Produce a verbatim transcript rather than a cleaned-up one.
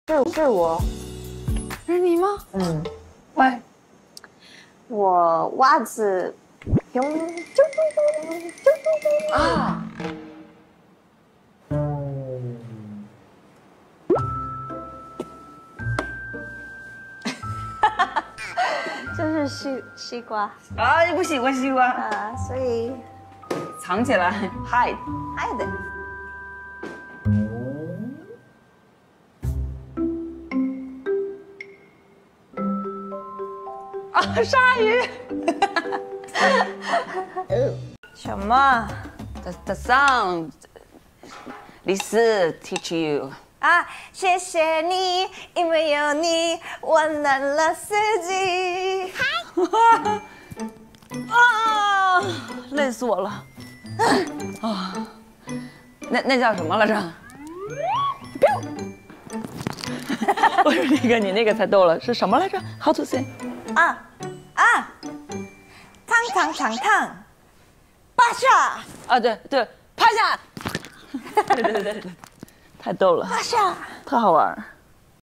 是是我， 是你吗？ 嗯， 喂， 我袜子用啾啾啾啾啾啊， 这是西西瓜啊，你不喜欢西瓜， 啊，所以藏起来，hide。 还得。 啊，鲨鱼。 什么 The the sound， 李斯 teach you。 啊？谢谢你，因为有你，我暖了四季。 啊，累死我了。啊，那那叫什么来着？我说那个你那个才逗了，是什么来着 ？How to say？ 啊啊！烫烫烫烫，巴沙啊，对对，趴下。对对对对，太逗了， 巴沙。 特好玩。